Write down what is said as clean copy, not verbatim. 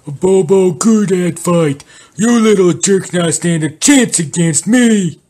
Abobo, good at fight. You little jerk not stand a chance against me.